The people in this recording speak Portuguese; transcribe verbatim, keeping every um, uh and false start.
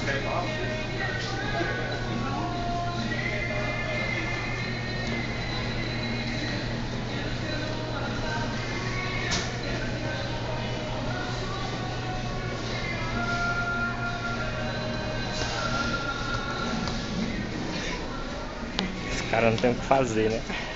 Os caras não tem o que fazer, né?